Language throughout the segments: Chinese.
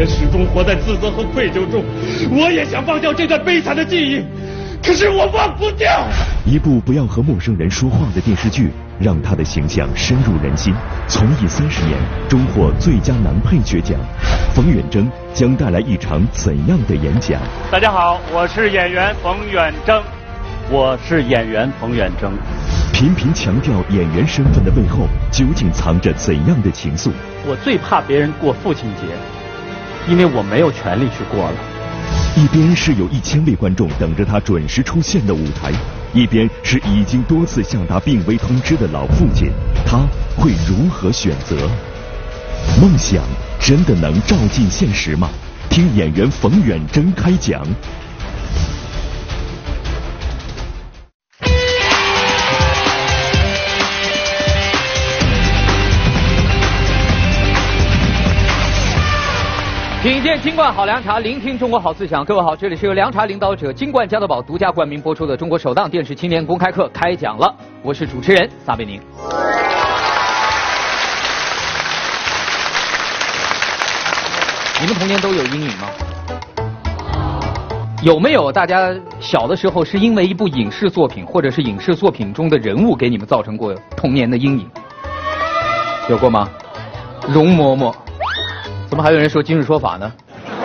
人始终活在自责和愧疚中。我也想忘掉这段悲惨的记忆，可是我忘不掉。 一部不要和陌生人说话的电视剧，让他的形象深入人心，从艺30年，终获最佳男配角奖。冯远征将带来一场怎样的演讲？ 大家好，我是演员冯远征。 我是演员冯远征。 频频强调演员身份的背后，究竟藏着怎样的情愫？ 我最怕别人过父亲节，因为我没有权利去过了。 一边是有1000位观众等着他准时出现的舞台，一边是已经多次下达病危通知的老父亲，他会如何选择？梦想真的能照进现实吗？听演员冯远征开讲。 品鉴金冠好凉茶，聆听中国好思想。各位好，这里是由凉茶领导者金冠加多宝独家冠名播出的中国首档电视青年公开课开讲了，我是主持人撒贝宁。你们童年都有阴影吗？有没有大家小的时候是因为一部影视作品或者是影视作品中的人物给你们造成过童年的阴影？有过吗？容嬷嬷。怎么还有人说今日说法呢？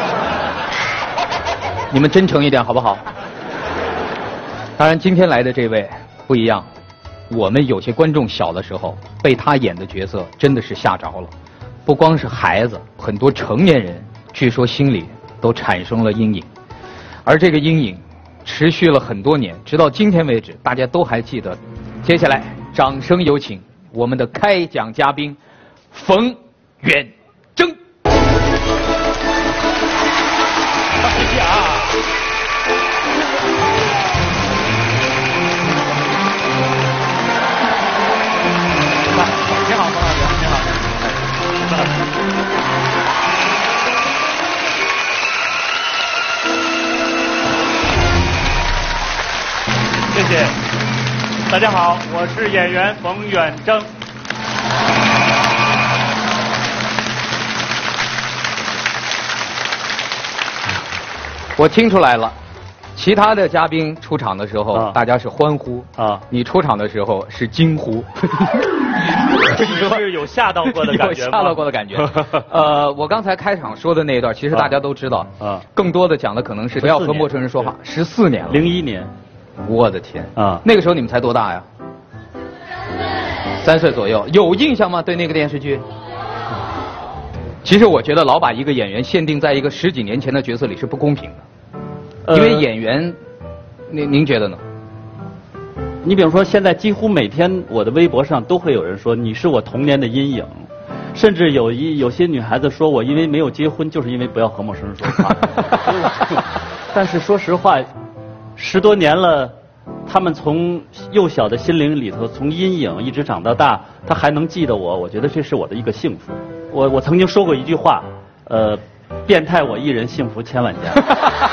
你们真诚一点好不好？当然今天来的这位不一样，我们有些观众小的时候被他演的角色真的是吓着了，不光是孩子，很多成年人据说心里都产生了阴影，而这个阴影持续了很多年，直到今天为止大家都还记得。接下来掌声有请我们的开讲嘉宾冯远征。你好，冯老师，你好。 谢谢。大家好，我是演员冯远征。 我听出来了，其他的嘉宾出场的时候，大家是欢呼啊，你出场的时候是惊呼。 是有吓到过的感觉吗？ 有吓到过的感觉。我刚才开场说的那一段，其实大家都知道啊。更多的讲的可能是不要和陌生人说话。14年了。 01年。 我的天啊！那个时候你们才多大呀？3岁左右。有印象吗？对那个电视剧？其实我觉得老把一个演员限定在一个10几年前的角色里是不公平的，因为演员，您觉得呢？ 你比如说，现在几乎每天我的微博上都会有人说你是我童年的阴影，甚至有些女孩子说我因为没有结婚，就是因为不要和陌生人说话。但是说实话，10多年了，他们从幼小的心灵里头，从阴影一直长到大，他还能记得我，我觉得这是我的一个幸福。我曾经说过一句话，变态我一人，幸福千万家。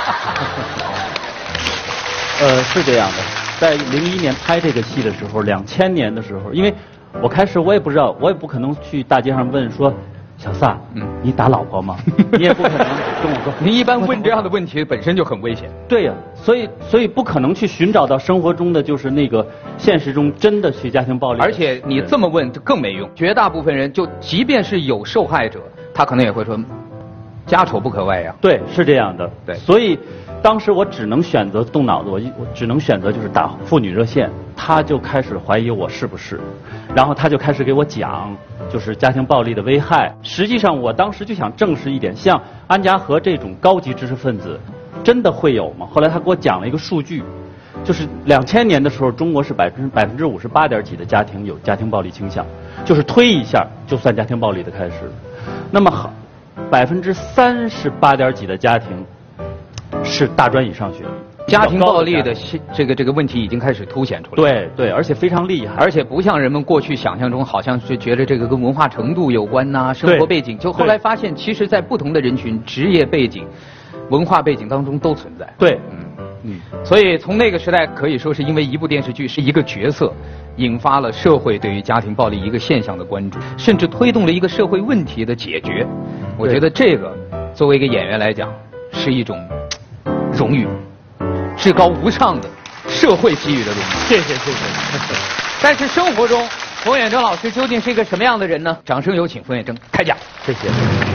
是这样的，在01年拍这个戏的时候，2000年的时候，因为我开始我也不知道，我也不可能去大街上问说，小撒，你打老婆吗？你也不可能跟我说。 您一般问这样的问题本身就很危险。 对呀，所以不可能去寻找到生活中的就是那个现实中真的去家庭暴力。 而且你这么问就更没用，绝大部分人就即便是有受害者，他可能也会说，家丑不可外扬。 对，是这样的。 对， 所以当时我只能选择动脑子，我只能选择就是打妇女热线，他就开始怀疑我是不是，然后他就开始给我讲就是家庭暴力的危害。实际上我当时就想证实一点，像安家和这种高级知识分子真的会有吗？后来他给我讲了一个数据，就是2000年的时候，中国是58%点几的家庭有家庭暴力倾向，就是推一下就算家庭暴力的开始。那么38%点几的家庭是大专以上学历。 家庭暴力的这个问题已经开始凸显出来。 对对，而且非常厉害， 而且不像人们过去想象中，好像是觉得这个跟文化程度有关呐、生活背景。就后来发现，其实，在不同的人群、职业背景、文化背景当中都存在。 对， 所以从那个时代可以说是因为一部电视剧是一个角色，引发了社会对于家庭暴力一个现象的关注，甚至推动了一个社会问题的解决。我觉得这个作为一个演员来讲，是一种荣誉，至高无上的社会给予的荣誉。 谢谢。 但是生活中，冯远征老师究竟是一个什么样的人呢？掌声有请冯远征开讲。 谢谢。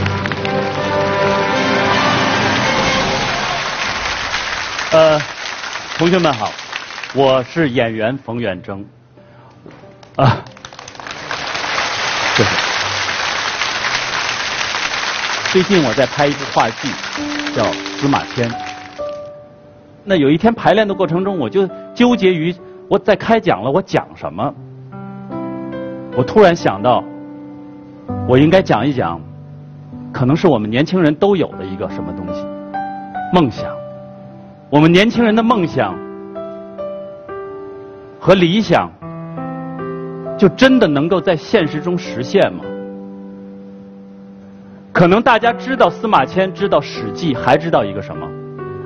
同学们好，我是演员冯远征。谢谢。最近我在拍一部话剧，叫《司马迁》。那有一天排练的过程中，我就纠结于我在开讲了，我讲什么？我突然想到，我应该讲一讲，可能是我们年轻人都有的一个什么东西——梦想。我们年轻人的梦想和理想，就真的能够在现实中实现吗？可能大家知道司马迁，知道《史记》，还知道一个什么？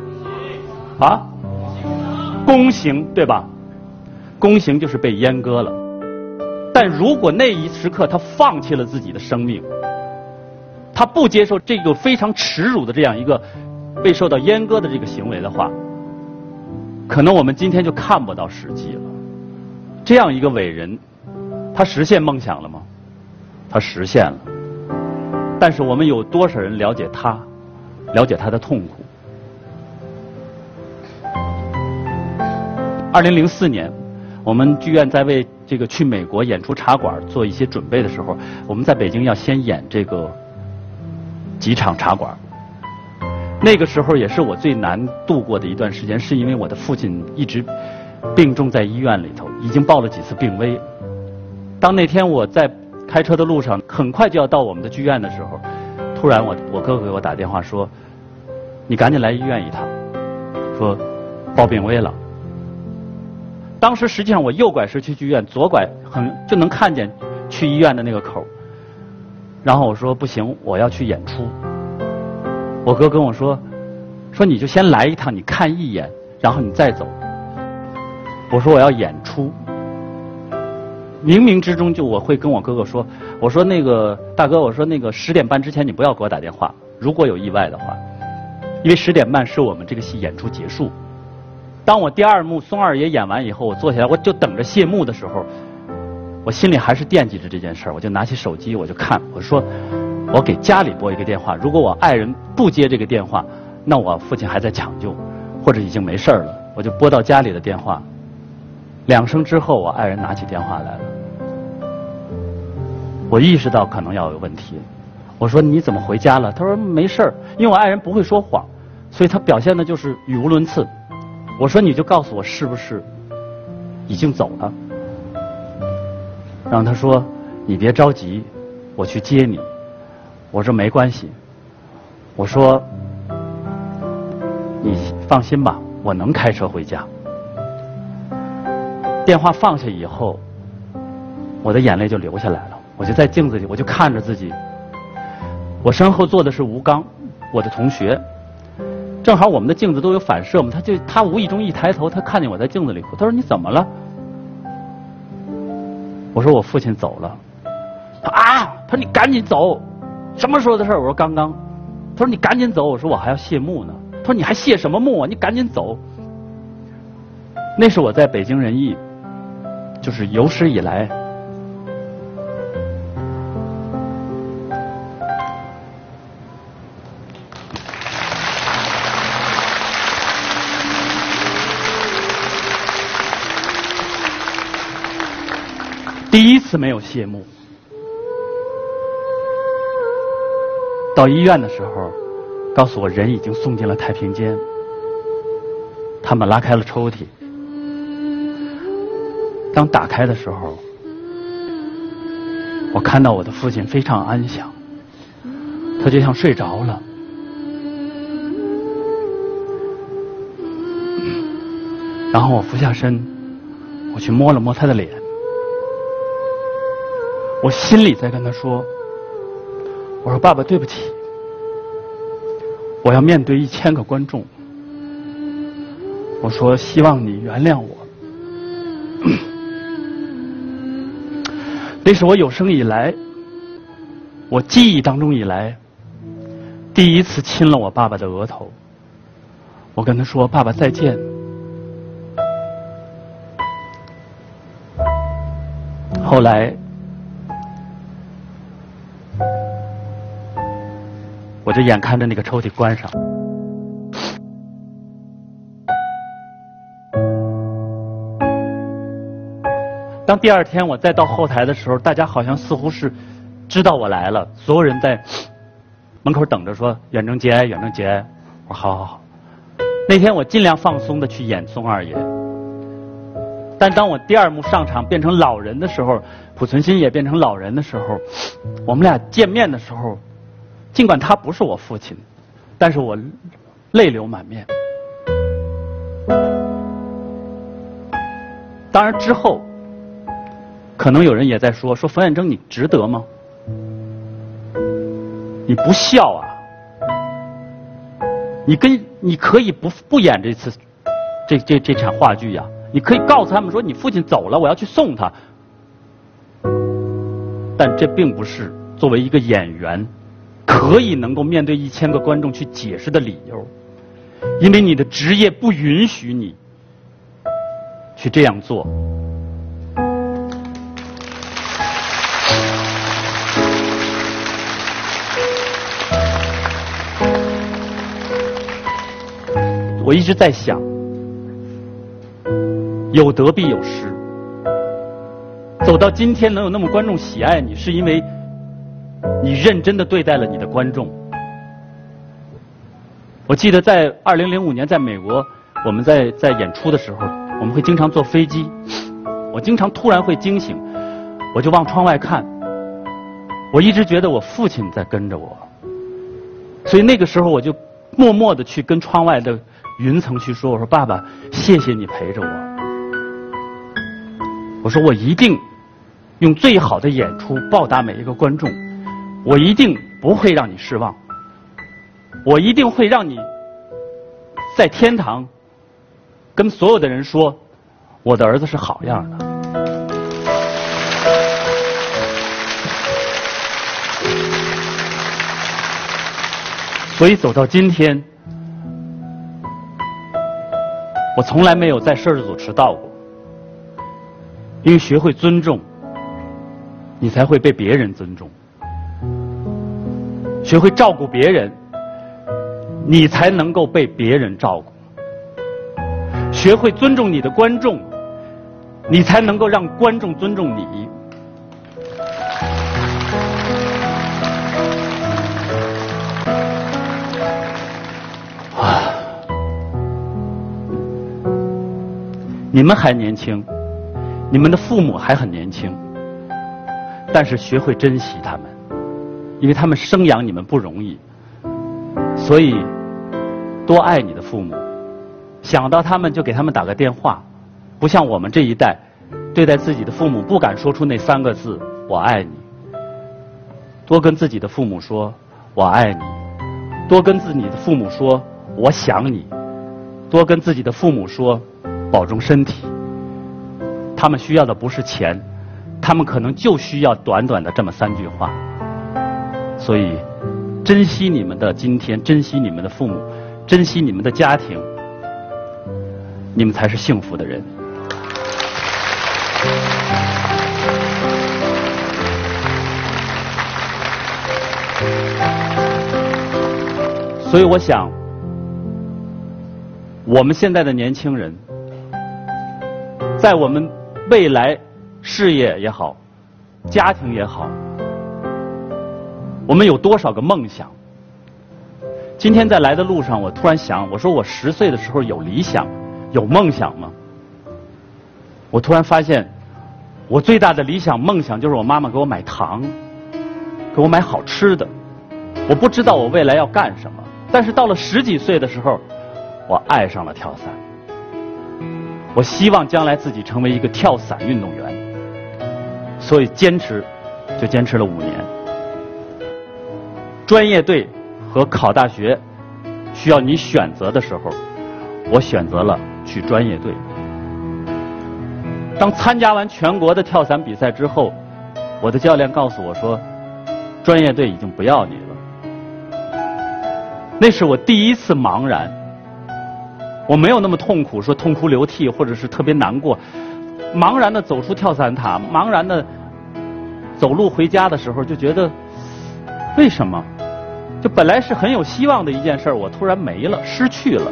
宫刑，对吧？宫刑就是被阉割了。但如果那一时刻他放弃了自己的生命，他不接受这个非常耻辱的这样一个被受到阉割的这个行为的话，可能我们今天就看不到《史记》了。这样一个伟人，他实现梦想了吗？他实现了。但是我们有多少人了解他，了解他的痛苦？2004年，我们剧院在为这个去美国演出茶馆做一些准备的时候，我们在北京要先演这个几场茶馆。那个时候也是我最难度过的一段时间，是因为我的父亲一直病重在医院里头，已经报了几次病危。当那天我在开车的路上，很快就要到我们的剧院的时候，突然我哥哥给我打电话说：“你赶紧来医院一趟，说报病危了。”当时实际上我右拐是去剧院，左拐就能看见去医院的那个口。然后我说不行，我要去演出。我哥跟我说你就先来一趟，你看一眼，然后你再走。我说我要演出。冥冥之中我会跟我哥哥说，我说那个大哥，我说那个10点半之前你不要给我打电话，如果有意外的话，因为10点半是我们这个戏演出结束。当我第二幕松二爷演完以后，我坐下来，我就等着谢幕的时候，我心里还是惦记着这件事儿。我就拿起手机，我就看，我说我给家里拨一个电话，如果我爱人不接这个电话，那我父亲还在抢救，或者已经没事了。我就拨到家里的电话，2声之后，我爱人拿起电话来了。我意识到可能要有问题，我说你怎么回家了？他说没事儿，因为我爱人不会说谎，所以他表现的就是语无伦次。我说你就告诉我是不是已经走了。然后他说你别着急，我去接你。我说没关系，我说你放心吧，我能开车回家。电话放下以后，我的眼泪就流下来了。我就在镜子里，我就看着自己。我身后坐的是吴刚，我的同学。正好我们的镜子都有反射嘛，他无意中一抬头，他看见我在镜子里哭，他说你怎么了？我说我父亲走了。他说你赶紧走，什么时候的事儿？我说刚刚。他说你赶紧走，我说我还要谢幕呢。他说你还谢什么幕啊？你赶紧走。那是我在北京人艺，就是有史以来第一次没有谢幕。到医院的时候，告诉我人已经送进了太平间。他们拉开了抽屉，当打开的时候，我看到我的父亲非常安详，他就像睡着了。然后我俯下身，我去摸了摸他的脸。我心里在跟他说，我说爸爸对不起，我要面对1000个观众，我说希望你原谅我。那是我有生以来，我记忆当中以来第一次亲了我爸爸的额头。我跟他说：“爸爸再见。”后来，我就眼看着那个抽屉关上。当第二天我再到后台的时候，大家好像似乎是知道我来了，所有人在门口等着说远征节哀，远征节哀。我说好好好。那天我尽量放松的去演宋二爷，但当我第二幕上场变成老人的时候，濮存昕也变成老人的时候，我们俩见面的时候，尽管他不是我父亲，但是我泪流满面。当然之后可能有人也在说冯远征你值得吗？你不孝啊！你可以不演这次这场话剧呀，你可以告诉他们说你父亲走了，我要去送他。但这并不是作为一个演员可以能够面对1000个观众去解释的理由，因为你的职业不允许你去这样做。我一直在想，有得必有失。走到今天能有那么观众喜爱你，是因为你认真的对待了你的观众。我记得在2005年在美国，我们在演出的时候，我们会经常坐飞机，我经常突然会惊醒，我就往窗外看，我一直觉得我父亲在跟着我，所以那个时候我就默默的去跟窗外的云层去说，我说爸爸，谢谢你陪着我，我说我一定用最好的演出报答每一个观众，我一定不会让你失望，我一定会让你在天堂跟所有的人说，我的儿子是好样的。所以走到今天，我从来没有在摄制组迟到过，因为学会尊重，你才会被别人尊重；学会照顾别人，你才能够被别人照顾；学会尊重你的观众，你才能够让观众尊重你。你们还年轻，你们的父母还很年轻，但是学会珍惜他们，因为他们生养你们不容易，所以多爱你的父母，想到他们就给他们打个电话，不像我们这一代对待自己的父母不敢说出那3个字我爱你，多跟自己的父母说我爱你，多跟自己的父母说我想你，多跟自己的父母说保重身体。他们需要的不是钱，他们可能就需要短短的这么3句话。所以珍惜你们的今天，珍惜你们的父母，珍惜你们的家庭，你们才是幸福的人。所以我想，我们现在的年轻人，在我们未来事业也好，家庭也好，我们有多少个梦想？今天在来的路上，我突然想，我说我10岁的时候有理想、有梦想吗？我突然发现，我最大的理想、梦想就是我妈妈给我买糖，给我买好吃的。我不知道我未来要干什么，但是到了10几岁的时候，我爱上了跳伞。我希望将来自己成为一个跳伞运动员，所以坚持了5年。专业队和考大学需要你选择的时候，我选择了去专业队。当参加完全国的跳伞比赛之后，我的教练告诉我说，专业队已经不要你了。 那是我第一次茫然。我没有那么痛苦，说痛哭流涕，或者是特别难过。茫然的走出跳伞塔，茫然的走路回家的时候，就觉得为什么？就本来是很有希望的一件事，我突然没了，失去了。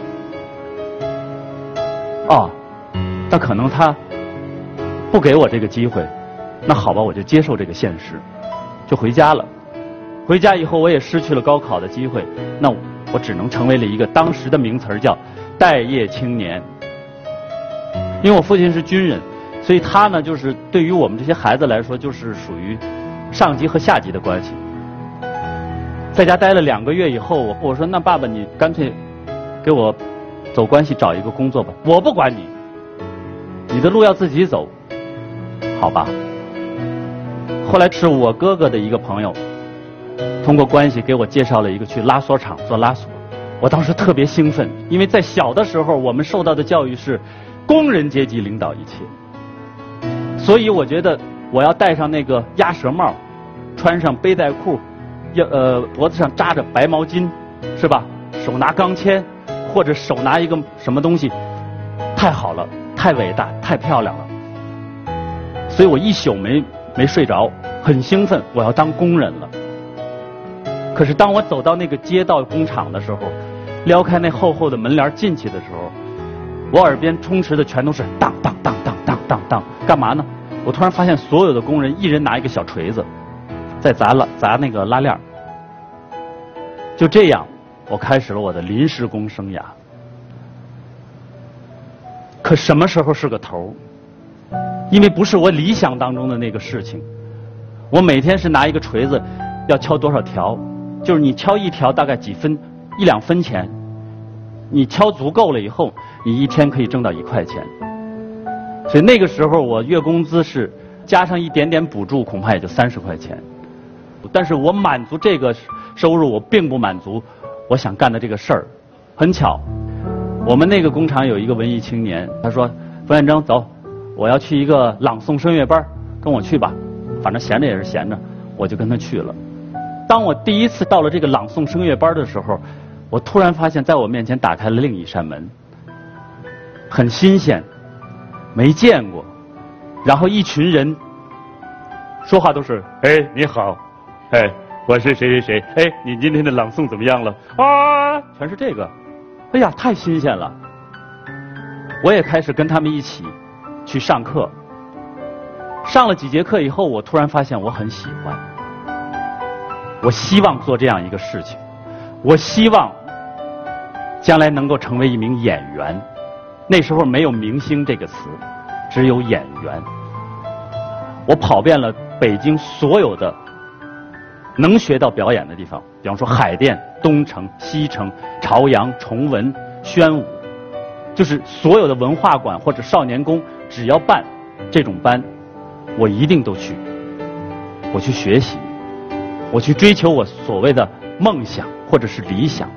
哦，那可能他不给我这个机会，那好吧，我就接受这个现实，就回家了。回家以后，我也失去了高考的机会，那我只能成为了一个当时的名词叫待业青年。因为我父亲是军人，所以他呢，就是对于我们这些孩子来说，就是属于上级和下级的关系。在家待了2个月以后，我说那爸爸你干脆给我走关系找一个工作吧，我不管你，你的路要自己走，好吧。后来是我哥哥的一个朋友通过关系给我介绍了一个去拉锁厂做拉锁，我当时特别兴奋，因为在小的时候我们受到的教育是工人阶级领导一切，所以我觉得我要戴上那个鸭舌帽，穿上背带裤，脖子上扎着白毛巾，是吧？手拿钢钎，或者手拿一个什么东西，太好了，太伟大，太漂亮了。所以我一宿没睡着，很兴奋，我要当工人了。可是当我走到那个街道工厂的时候，撩开那厚厚的门帘进去的时候，我耳边充斥的全都是当当当当当当当，干嘛呢？我突然发现所有的工人一人拿一个小锤子，在砸那个拉链。就这样，我开始了我的临时工生涯。可什么时候是个头？因为不是我理想当中的那个事情。我每天是拿一个锤子，要敲多少条？就是你敲一条大概几分，1、2分钱。你敲足够了以后，你一天可以挣到1块钱。所以那个时候我月工资是加上一点点补助，恐怕也就30块钱。但是我满足这个收入，我并不满足我想干的这个事儿。很巧，我们那个工厂有一个文艺青年，他说：“冯远征，走，我要去一个朗诵声乐班，跟我去吧。反正闲着也是闲着，我就跟他去了。”当我第一次到了这个朗诵声乐班的时候，我突然发现在我面前打开了另一扇门，很新鲜，没见过。然后一群人说话都是：“哎，你好，哎，我是谁谁谁，哎，你今天的朗诵怎么样了？啊，全是这个。哎呀，太新鲜了。”我也开始跟他们一起去上课。上了几节课以后，我突然发现我很喜欢。我希望做这样一个事情，我希望将来能够成为一名演员。那时候没有明星这个词，只有演员。我跑遍了北京所有的能学到表演的地方，比方说海淀、东城、西城、朝阳、崇文、宣武，就是所有的文化馆或者少年宫，只要办这种班，我一定都去。我去学习，我去追求我所谓的梦想或者是理想。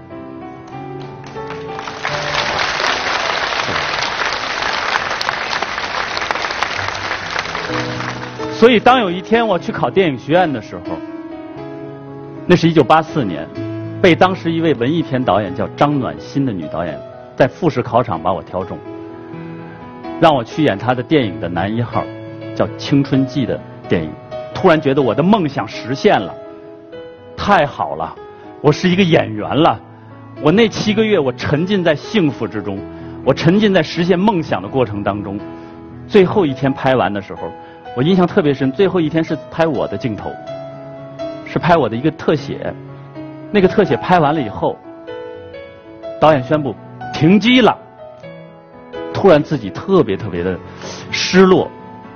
所以当有一天我去考电影学院的时候，那是1984年，被当时一位文艺片导演叫张暖心的女导演在复试考场把我挑中，让我去演她的电影的男一号，叫《青春记》的电影。突然觉得我的梦想实现了，太好了，我是一个演员了。我那7个月我沉浸在幸福之中，我沉浸在实现梦想的过程当中。最后一天拍完的时候，我印象特别深，最后一天是拍我的镜头，是拍我的一个特写。那个特写拍完了以后，导演宣布停机了。突然自己特别的失落。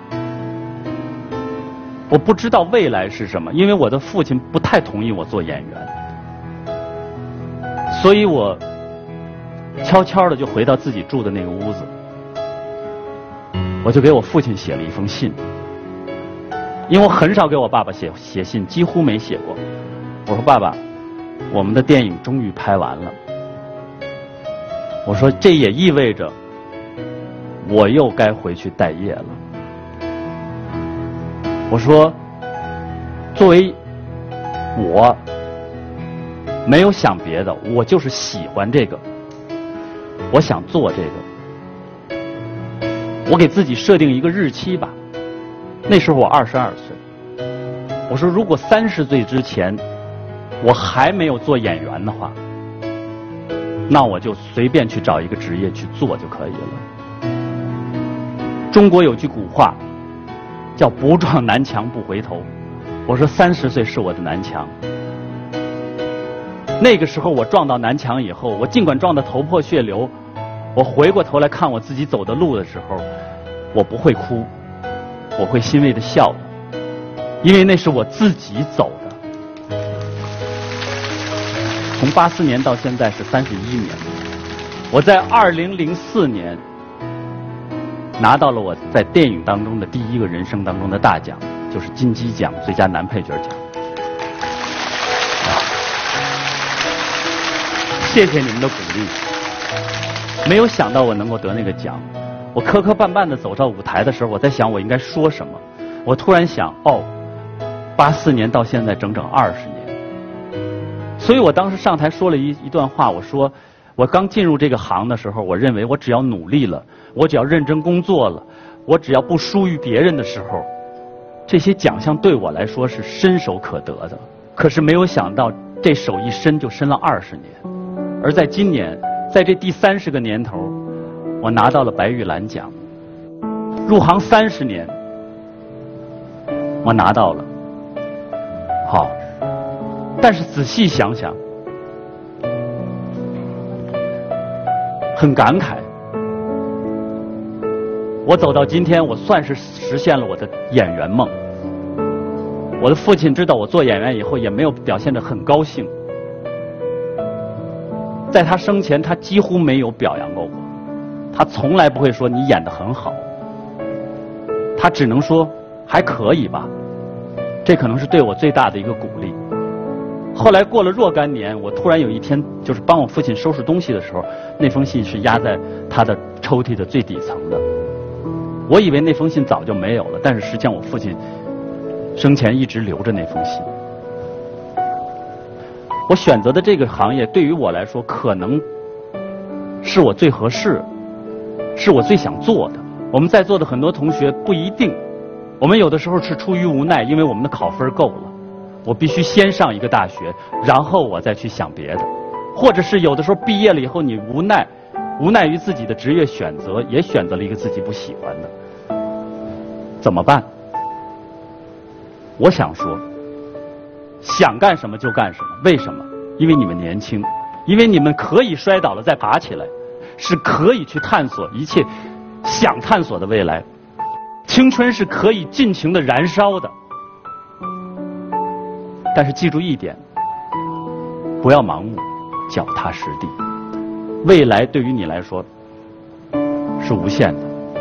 我不知道未来是什么，因为我的父亲不太同意我做演员，所以我悄悄的就回到自己住的那个屋子，我就给我父亲写了一封信。因为我很少给我爸爸写信，几乎没写过。我说：“爸爸，我们的电影终于拍完了。”我说：“这也意味着我又该回去待业了。”我说：“作为我没有想别的，我就是喜欢这个，我想做这个。我给自己设定一个日期吧，那时候我22岁，我说如果30岁之前我还没有做演员的话，那我就随便去找一个职业去做就可以了。中国有句古话叫不撞南墙不回头，我说30岁是我的南墙。那个时候我撞到南墙以后，我尽管撞得头破血流，我回过头来看我自己走的路的时候，我不会哭，我会欣慰地笑的，因为那是我自己走的。从84年到现在是31年，我在2004年拿到了我在电影当中的第一个人生当中的大奖，就是金鸡奖最佳男配角奖。谢谢你们的鼓励，没有想到我能够得那个奖。我磕磕绊绊地走到舞台的时候，我在想我应该说什么。我突然想，哦，84年到现在整整20年。所以我当时上台说了一段话，我说我刚进入这个行的时候，我认为我只要努力了，我只要认真工作了，我只要不输于别人的时候，这些奖项对我来说是伸手可得的。可是没有想到这手一伸就伸了20年。而在今年，在这第30个年头，我拿到了白玉兰奖。入行30年，我拿到了。好，但是仔细想想，很感慨。我走到今天，我算是实现了我的演员梦。我的父亲知道我做演员以后，也没有表现得很高兴。在他生前，他几乎没有表扬过我，他从来不会说你演得很好，他只能说还可以吧。这可能是对我最大的一个鼓励。后来过了若干年，我突然有一天就是帮我父亲收拾东西的时候，那封信是压在他的抽屉的最底层的。我以为那封信早就没有了，但是实际上我父亲生前一直留着那封信。我选择的这个行业对于我来说，可能是我最合适，是我最想做的。我们在座的很多同学不一定，我们有的时候是出于无奈，因为我们的考分够了，我必须先上一个大学，然后我再去想别的。或者是有的时候毕业了以后，你无奈于自己的职业选择，也选择了一个自己不喜欢的，怎么办？我想说，想干什么就干什么。为什么？因为你们年轻，因为你们可以摔倒了再爬起来，是可以去探索一切想探索的未来。青春是可以尽情的燃烧的，但是记住一点，不要盲目，脚踏实地。未来对于你来说是无限的。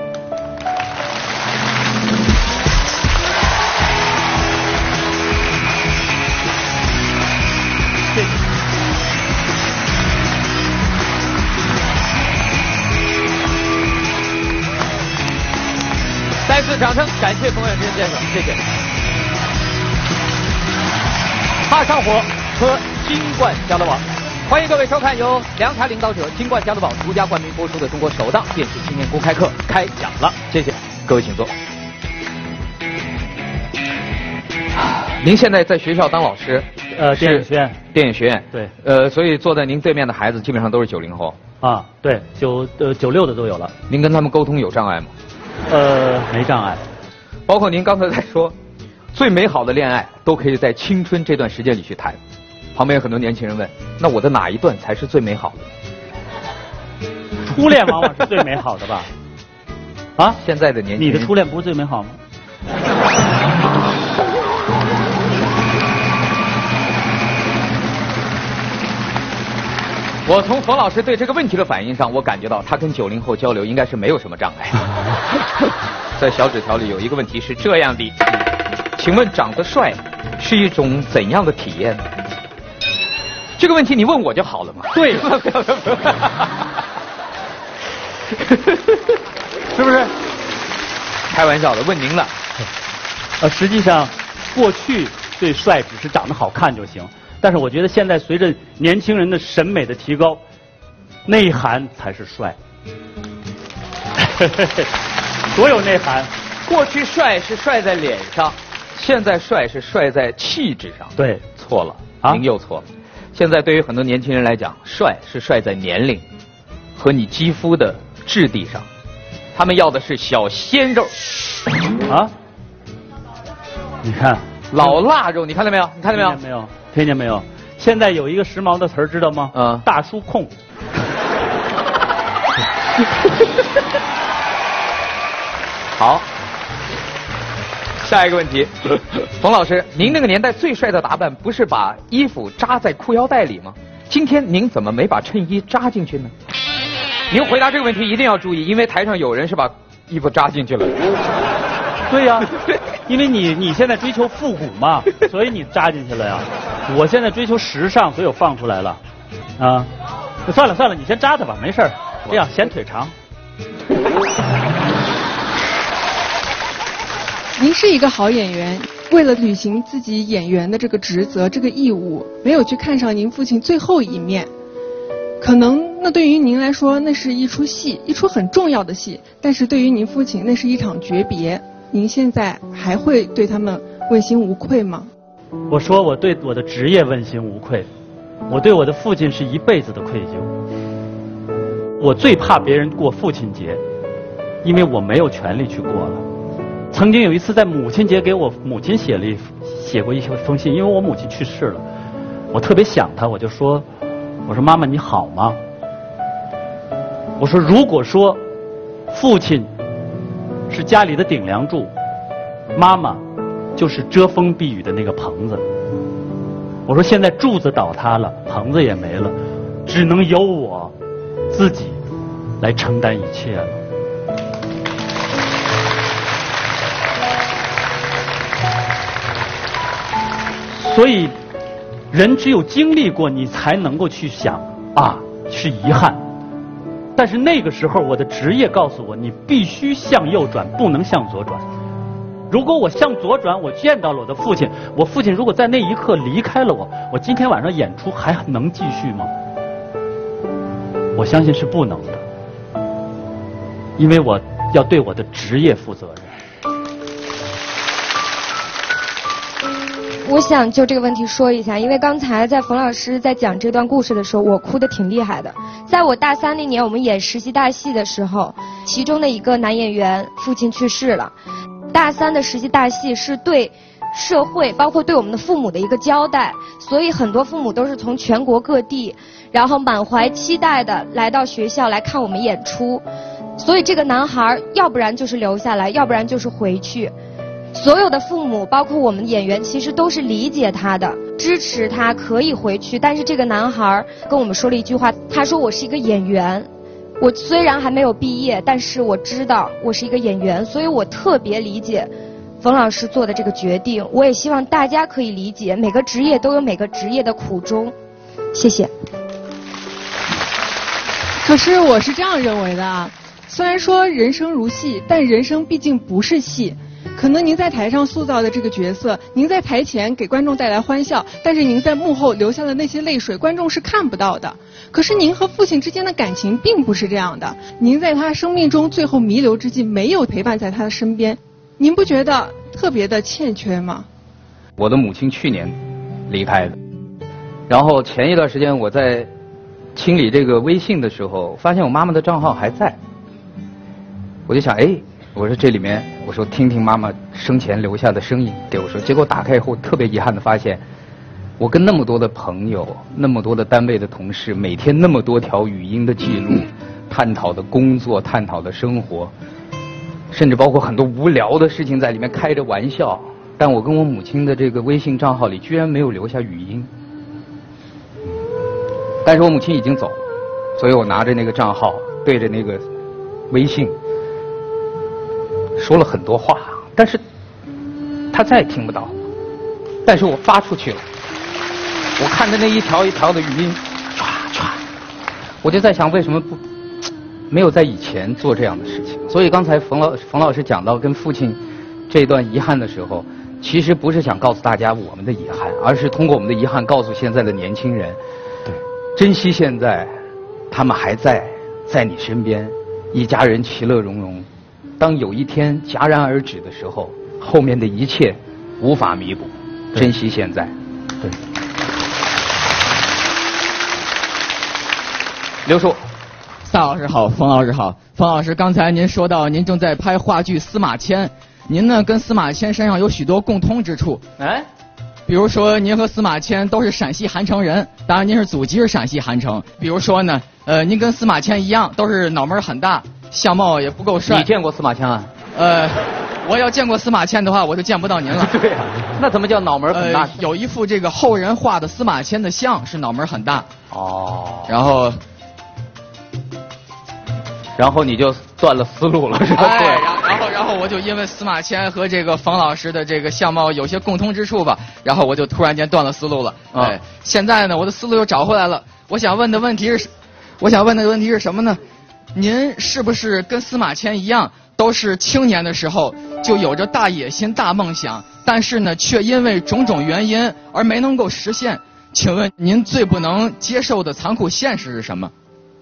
谢谢。 再次掌声，感谢冯远征先生，谢谢。怕上火，喝金冠家乐宝。欢迎各位收看由凉茶领导者金冠家乐宝独家冠名播出的中国首档电视青年公开课开讲了，谢谢各位，请坐。您现在在学校当老师？ 电影学院。 电影学院。 对。 所以坐在您对面的孩子基本上都是90后。 啊，对，96的都有了。 您跟他们沟通有障碍吗？ 没障碍。 包括您刚才在说，最美好的恋爱都可以在青春这段时间里去谈。旁边有很多年轻人问，那我的哪一段才是最美好的？ 初恋往往是最美好的吧？啊， 现在的年轻人， 你的初恋不是最美好吗？ 我从冯老师对这个问题的反应上，我感觉到他跟90后交流应该是没有什么障碍。在小纸条里有一个问题是这样的，请问长得帅是一种怎样的体验？这个问题你问我就好了嘛。 对，是不是？ 开玩笑的，问您了。 实际上，过去对帅只是长得好看就行。 但是我觉得现在随着年轻人的审美的提高，内涵才是帅。多有内涵。 过去帅是帅在脸上，现在帅是帅在气质上。 对， 错了，您又错了。现在对于很多年轻人来讲，帅是帅在年龄和你肌肤的质地上，他们要的是小鲜肉。 啊？你看老腊肉，你看到没有？你看到没有？ 听见没有？听见没有？现在有一个时髦的词儿，知道吗？大叔控。 好。下一个问题，冯老师，您那个年代最帅的打扮不是把衣服扎在裤腰带里吗？今天您怎么没把衬衣扎进去呢？您回答这个问题一定要注意，因为台上有人是把衣服扎进去了。 对呀，因为你现在追求复古嘛，所以你扎进去了呀。我现在追求时尚，所以我放出来了。啊，算了算了，你先扎它吧，没事儿。这样显腿长。 您是一个好演员，为了履行自己演员的这个职责、这个义务，没有去看上您父亲最后一面。可能那对于您来说，那是一出戏，一出很重要的戏，但是对于您父亲，那是一场诀别。您现在还会对他们问心无愧吗？ 我说我对我的职业问心无愧，我对我的父亲是一辈子的愧疚。我最怕别人过父亲节，因为我没有权利去过了。曾经有一次在母亲节给我母亲写过一封信，因为我母亲去世了，我特别想她，我说妈妈你好吗？我说如果说父亲是家里的顶梁柱，妈妈就是遮风避雨的那个棚子。我说现在柱子倒塌了，棚子也没了，只能由我自己来承担一切了。所以，人只有经历过，你才能够去想啊，是遗憾。但是那个时候，我的职业告诉我，你必须向右转，不能向左转。如果我向左转，我见到了我的父亲，我父亲如果在那一刻离开了我，我今天晚上演出还能继续吗？我相信是不能的，因为我要对我的职业负责任。 我想就这个问题说一下，因为刚才在冯老师在讲这段故事的时候，我哭得挺厉害的。在我大3那年，我们演实习大戏的时候，其中的一个男演员父亲去世了。大3的实习大戏是对社会，包括对我们的父母的一个交代，所以很多父母都是从全国各地，然后满怀期待的来到学校来看我们演出。所以这个男孩要不然就是留下来，要不然就是回去。所有的父母，包括我们演员，其实都是理解他的，支持他可以回去。但是这个男孩跟我们说了一句话，他说我是一个演员，我虽然还没有毕业，但是我知道我是一个演员，所以我特别理解冯老师做的这个决定。我也希望大家可以理解，每个职业都有每个职业的苦衷。谢谢。 可是我是这样认为的啊，虽然说人生如戏，但人生毕竟不是戏。可能您在台上塑造的这个角色，您在台前给观众带来欢笑，但是您在幕后留下的那些泪水，观众是看不到的。可是您和父亲之间的感情并不是这样的，您在他生命中最后弥留之际没有陪伴在他的身边，您不觉得特别的欠缺吗？ 我的母亲去年离开的，然后前一段时间我在清理这个微信的时候，发现我妈妈的账号还在，我就想，我说这里面，我说听听妈妈生前留下的声音给我说，结果打开以后特别遗憾的发现，我跟那么多的朋友，那么多的单位的同事，每天那么多条语音的记录，探讨的工作，探讨的生活，甚至包括很多无聊的事情在里面开着玩笑，但我跟我母亲的这个微信账号里居然没有留下语音。但是我母亲已经走了，所以我拿着那个账号对着那个微信说了很多话，但是他再也听不到，但是我发出去了，我看着那一条一条的语音唰唰，我就在想为什么没有在以前做这样的事情。所以刚才冯老师讲到跟父亲这段遗憾的时候， 其实不是想告诉大家我们的遗憾，而是通过我们的遗憾告诉现在的年轻人， 对， 珍惜现在，他们还在你身边，一家人其乐融融。当有一天戛然而止的时候，后面的一切无法弥补。珍惜现在。 对。 刘叔， 萨老师好，冯老师好。冯老师，刚才您说到您正在拍话剧《司马迁》，您呢跟司马迁身上有许多共通之处。 哎， 比如说您和司马迁都是陕西韩城人，当然您是祖籍是陕西韩城。比如说呢，您跟司马迁一样，都是脑门很大，相貌也不够帅。 你见过司马迁啊？ 我要见过司马迁的话，我就见不到您了。 对呀，那怎么叫脑门很大？ 有一幅这个后人画的司马迁的像是脑门很大。 哦。 然后你就断了思路了，是吧？ 哎，然后我就因为司马迁和这个冯老师的这个相貌有些共通之处吧，然后我就突然间断了思路了。哎，现在呢，我的思路又找回来了。我想问的问题是什么呢？您是不是跟司马迁一样，都是青年的时候就有着大野心、大梦想，但是呢，却因为种种原因而没能够实现？请问您最不能接受的残酷现实是什么？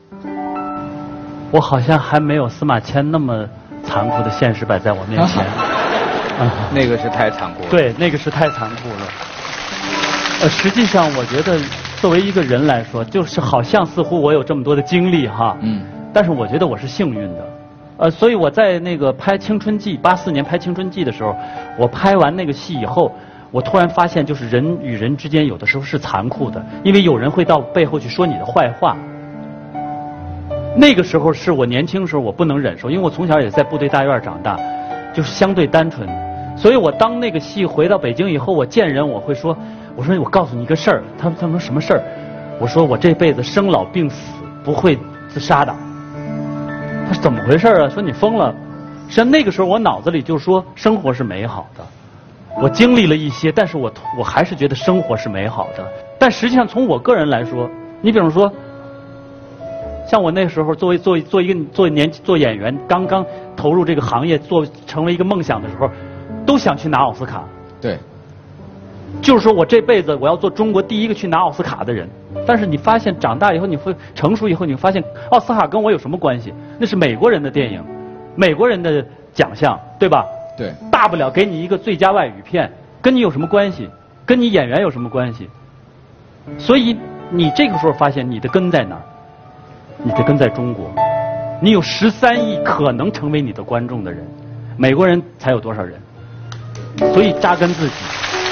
我好像还没有司马迁那么残酷的现实摆在我面前。 那个是太残酷了。 对，那个是太残酷了。实际上，我觉得作为一个人来说，就是好像似乎我有这么多的经历哈。但是我觉得我是幸运的。所以我在那个拍《青春记》，84年拍《青春记》的时候，我拍完那个戏以后，我突然发现，就是人与人之间有的时候是残酷的，因为有人会到背后去说你的坏话。那个时候是我年轻时候我不能忍受，因为我从小也在部队大院长大，就是相对单纯，所以我当那个戏回到北京以后，我见人我会说，我说我告诉你一个事儿，他们说什么事儿？我说我这辈子生老病死不会自杀的。他说怎么回事啊？说你疯了。实际上那个时候我脑子里就是说生活是美好的，我经历了一些，但是我还是觉得生活是美好的。但实际上从我个人来说，你比如说。像我那时候做演员，刚刚投入这个行业，成为一个梦想的时候，都想去拿奥斯卡。 对， 就是说我这辈子我要做中国第一个去拿奥斯卡的人。但是你发现长大以后，你会成熟以后，你会发现奥斯卡跟我有什么关系？那是美国人的电影，美国人的奖项，对吧？ 对。 大不了给你一个最佳外语片，跟你有什么关系？跟你演员有什么关系？所以你这个时候发现你的根在哪儿？你的根在中国，你有13亿可能成为你的观众的人，美国人才有多少人？所以扎根自己。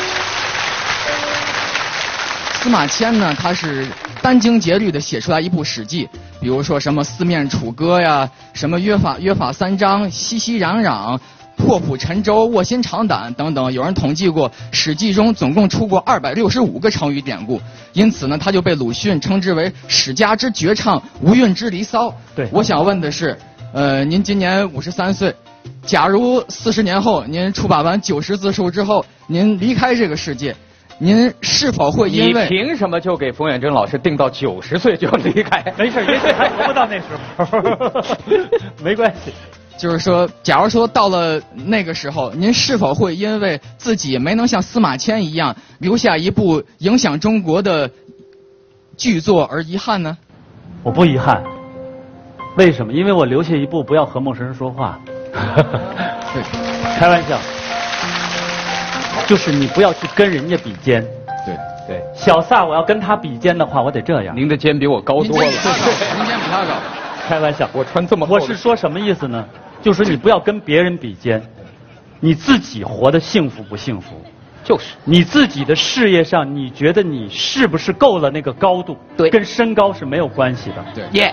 司马迁呢，他是殚精竭虑的写出来一部史记，比如说什么四面楚歌呀，什么约法三章，熙熙攘攘，破釜沉舟，卧薪尝胆等等。有人统计过，史记中总共出过265个成语典故，因此呢，他就被鲁迅称之为史家之绝唱，无韵之离骚。 对， 我想问的是，您今年53岁，假如40年后您出版完90字数之后，您离开这个世界，您是否会因为？ 你凭什么就给冯远征老师定到90岁就离开？ 没事，也许还活不到那时候，没关系。 就是说，假如说到了那个时候，您是否会因为自己没能像司马迁一样留下一部影响中国的巨作而遗憾呢？ 我不遗憾。为什么？因为我留下一部不要和陌生人说话。 对， 开玩笑。就是你不要去跟人家比肩。 对。 小萨，我要跟他比肩的话，我得这样。 您的肩比我高多了。 您肩比他高。 开玩笑， 我穿这么厚。 我是说什么意思呢？就是你不要跟别人比肩，你自己活得幸福不幸福？ 就是你自己的事业上，你觉得你是不是够了那个高度？ 对， 跟身高是没有关系的。 对， 耶。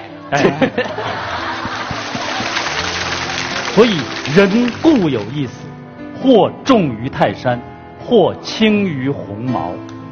所以人固有一死，或重于泰山，或轻于鸿毛。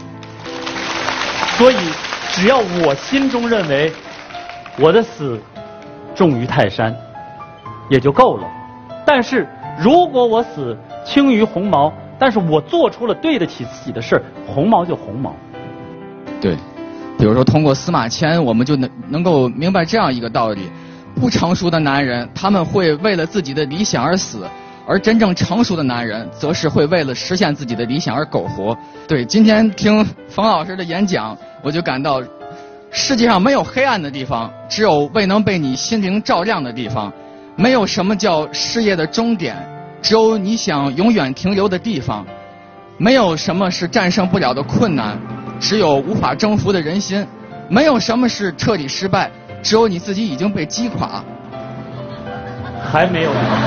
所以只要我心中认为我的死重于泰山，也就够了。但是如果我死轻于鸿毛，但是我做出了对得起自己的事，鸿毛就鸿毛。 对，比如说通过司马迁，我们就能够明白这样一个道理：不成熟的男人，他们会为了自己的理想而死， 而真正成熟的男人，则是会为了实现自己的理想而苟活。对，今天听冯老师的演讲，我就感到，世界上没有黑暗的地方，只有未能被你心灵照亮的地方。没有什么叫事业的终点，只有你想永远停留的地方。没有什么是战胜不了的困难，只有无法征服的人心。没有什么是彻底失败，只有你自己已经被击垮。 还没有。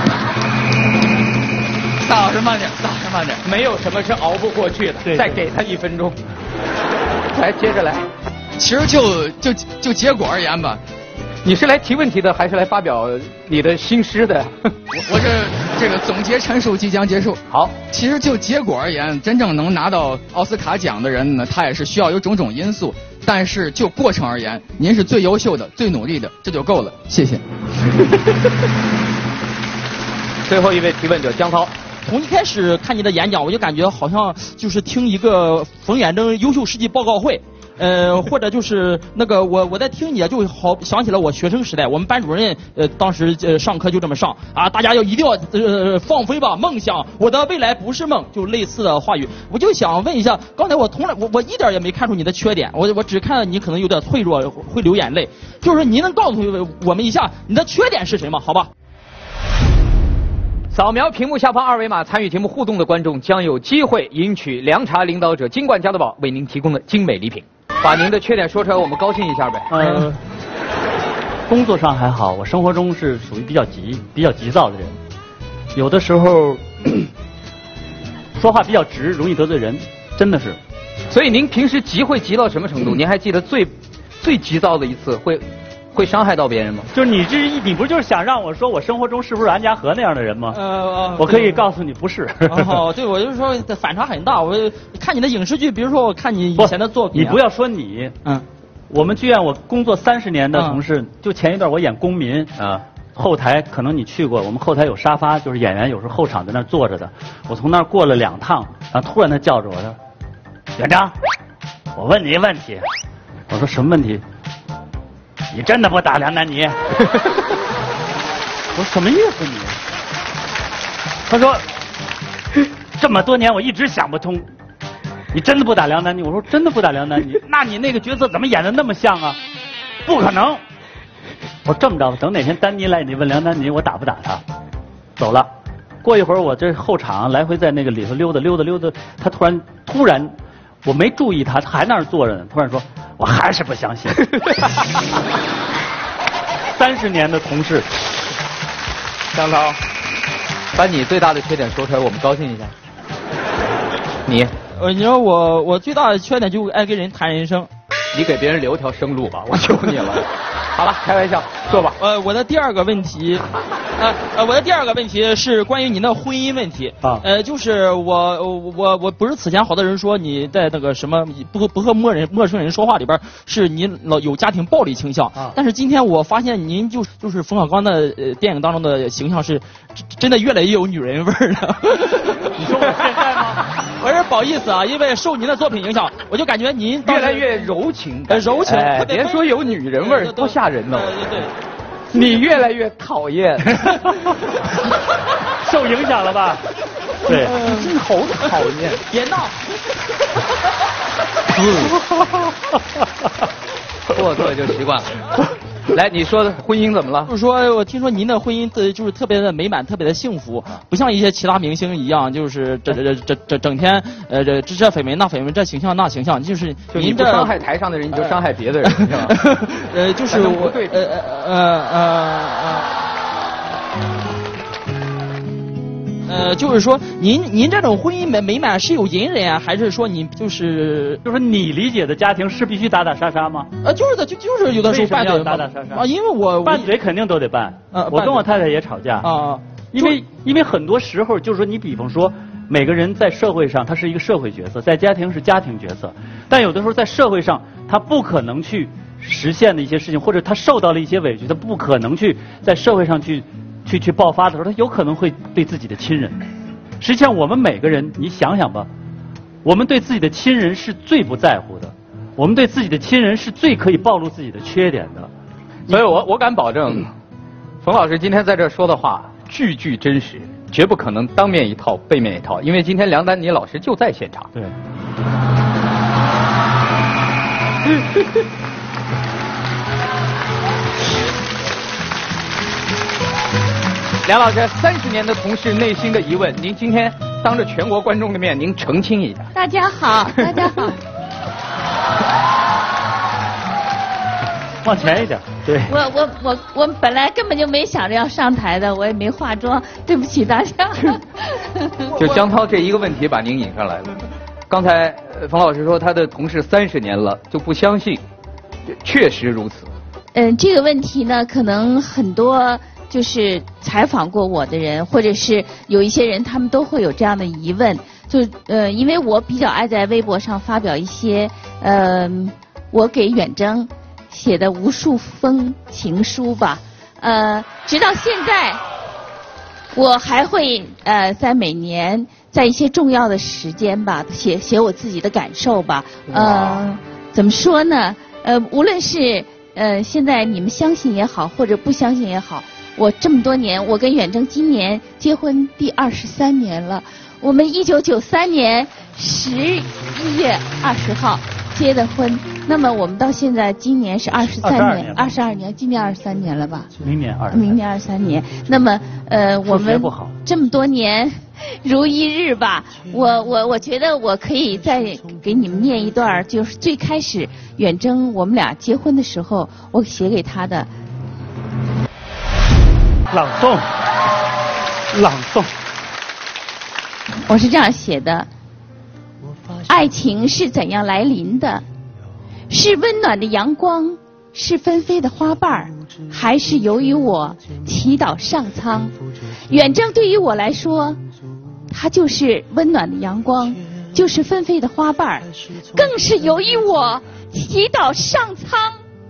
大老师慢点，大老师慢点。 没有什么是熬不过去的。 对， 再给他1分钟。来，接着来。 其实就结果而言吧。 你是来提问题的，还是来发表你的新诗的？ 我这个总结陈述即将结束。 好， 其实就结果而言，真正能拿到奥斯卡奖的人呢，他也是需要有种种因素。但是就过程而言，您是最优秀的、最努力的，这就够了。谢谢。 最后一位提问者江涛。 从一开始看你的演讲，我就感觉好像就是听一个冯远征优秀事迹报告会。或者就是那个我在听你就好想起了我学生时代，我们班主任当时上课就这么上啊，大家一定要放飞吧，梦想，我的未来不是梦，就类似的话语。我就想问一下，刚才我一点也没看出你的缺点，我只看到你可能有点脆弱，会流眼泪，就是您能告诉我们一下你的缺点是什么？好吧。 扫描屏幕下方2维码参与节目互动的观众将有机会赢取凉茶领导者金冠加多宝为您提供的精美礼品。把您的缺点说出来，我们高兴一下呗。 工作上还好，我生活中是属于比较急躁的人，有的时候说话比较直，容易得罪人，真的是。 所以您平时会急到什么程度？您还记得最急躁的一次会伤害到别人吗？ 就是你不就是想让我说我生活中是不是安家和那样的人吗？我可以告诉你不是。 哦，对，我就是说反差很大。我看你的影视剧，比如说我看你以前的作品， 你不要说你，我们剧院我工作30年的同事，就前一段我演《公民》后台可能你去过，我们后台有沙发，就是演员有时候后场在那坐着的，我从那儿过了2趟，然后突然他叫着我说：“院长，我问你一个问题。”我说：“什么问题？”你真的不打梁丹妮？我说什么意思你？他说这么多年我一直想不通，你真的不打梁丹妮？我说真的不打梁丹妮。那你那个角色怎么演的那么像啊？不可能。我说这么着吧，等哪天丹妮来，你问梁丹妮我打不打她。走了。过一会儿我这后场来回在那个里头溜达，他突然我没注意他还那儿坐着呢，突然说我还是不相信。30年的同事， 江涛，把你最大的缺点说出来，我们高兴一下。你说我最大的缺点就爱跟人谈人生。 你给别人留条生路吧，我求你了。好了，开玩笑，说吧。 我的第二个问题，是关于您的婚姻问题。就是我不是此前好多人说你在那个什么不和陌生人说话里边是您有家庭暴力倾向。但是今天我发现您就是冯小刚的电影当中的形象是真的越来越有女人味儿了。 你说我现在吗？ 我是不好意思啊，因为受您的作品影响，我就感觉您越来越柔情， 柔情。 别说有女人味儿，多吓人呢。 对。 你越来越讨厌， 受影响了吧？对， 真好讨厌。 别闹。 做就习惯了。来，你说的婚姻怎么了？ 就是说我听说您的婚姻就是特别的美满，特别的幸福，不像一些其他明星一样，就是整天这绯闻那绯闻，这形象那形象，就是您不伤害台上的人，你就伤害别的人，是吧？ 就是我就是说您这种婚姻美满是有隐忍啊，还是说你就是你理解的家庭是必须打打杀杀吗？ 就是的，就是有的时候拌嘴打打杀杀啊，因为我拌嘴肯定都得拌。我跟我太太也吵架啊，因为很多时候就是说，你比方说每个人在社会上他是一个社会角色，在家庭是家庭角色，但有的时候在社会上他不可能去实现的一些事情，或者他受到了一些委屈，他不可能去在社会上去爆发的时候，他有可能会对自己的亲人。实际上我们每个人，你想想吧，我们对自己的亲人是最不在乎的，我们对自己的亲人是最可以暴露自己的缺点的。 所以我敢保证，冯老师今天在这说的话句句真实， 绝不可能当面一套背面一套，因为今天梁丹妮老师就在现场。 对。 梁老师，30年的同事内心的疑问，您今天当着全国观众的面，您澄清一下。 大家好，大家好。 往前一点，对。 我本来根本就没想着要上台的，我也没化妆，对不起大家。 就江涛这一个问题把您引上来了。刚才冯老师说他的同事30年了，就不相信，确实如此。 这个问题呢，可能很多就是采访过我的人，或者是有一些人，他们都会有这样的疑问。就因为我比较爱在微博上发表一些我给远征写的无数封情书吧，直到现在，我还会在每年在一些重要的时间吧，写我自己的感受吧。怎么说呢？无论是现在你们相信也好，或者不相信也好，我这么多年，我跟远征今年结婚第23年了。我们1993年11月20号结的婚，那么我们到现在今年是22年，今年23年了吧？ 明年 23年。那么我们这么多年如一日吧。我觉得我可以再给你们念一段，就是最开始远征我们俩结婚的时候，我写给他的朗诵。 我是这样写的：爱情是怎样来临的？是温暖的阳光，是纷飞的花瓣，还是由于我祈祷上苍？远征对于我来说，它就是温暖的阳光，就是纷飞的花瓣，更是由于我祈祷上苍。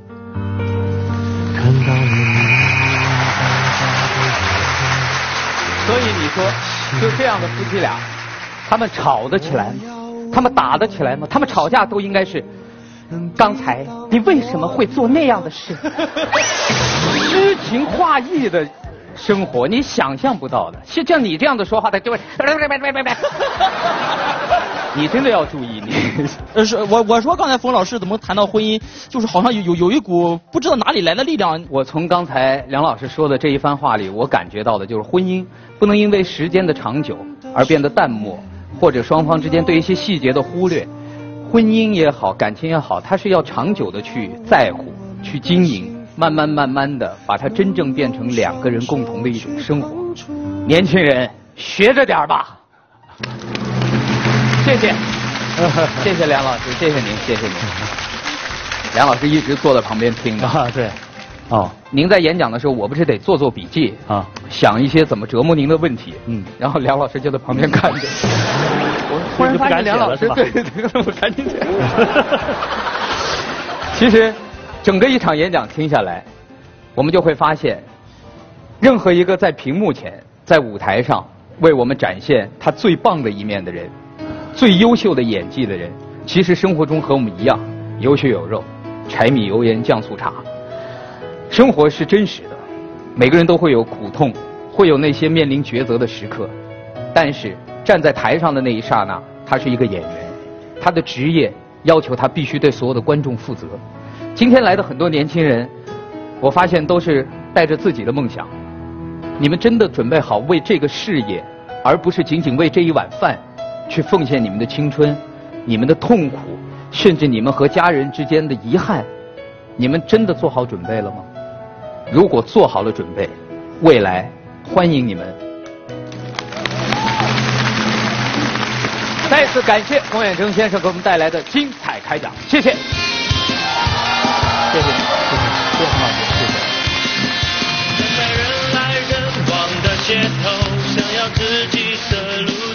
所以你说，就这样的夫妻俩，他们吵得起来吗？他们打得起来吗？他们吵架都应该是，刚才你为什么会做那样的事？诗情画意的生活，你想象不到的。像你这样的说话的，对，你真的要注意你。 是我说刚才冯老师怎么谈到婚姻，就是好像有一股不知道哪里来的力量。 我从刚才梁老师说的这一番话里，我感觉到的就是婚姻不能因为时间的长久而变得淡漠，或者双方之间对一些细节的忽略。婚姻也好，感情也好，它是要长久的去在乎、去经营，慢慢的把它真正变成2个人共同的一种生活。年轻人，学着点吧。谢谢，谢谢梁老师，谢谢您，谢谢您。梁老师一直坐在旁边听的。 啊，对。哦， 您在演讲的时候，我不是得做笔记啊，想一些怎么折磨您的问题。然后梁老师就在旁边看着。我突然发现梁老师对，我赶紧写。其实，整个一场演讲听下来，我们就会发现，任何一个在屏幕前、在舞台上为我们展现他最棒的一面的人，最优秀的演技的人，其实生活中和我们一样，有血有肉，柴米油盐酱醋茶。生活是真实的，每个人都会有苦痛，会有那些面临抉择的时刻。但是站在台上的那一刹那，他是一个演员，他的职业要求他必须对所有的观众负责。今天来的很多年轻人，我发现都是带着自己的梦想。你们真的准备好为这个事业，而不是仅仅为这一碗饭，去奉献你们的青春、你们的痛苦，甚至你们和家人之间的遗憾？你们真的做好准备了吗？如果做好了准备，未来欢迎你们。再次感谢龚远征先生给我们带来的精彩开讲，谢谢。谢谢你，谢谢老师，谢谢。 在人来人往的街头，想要自己的路。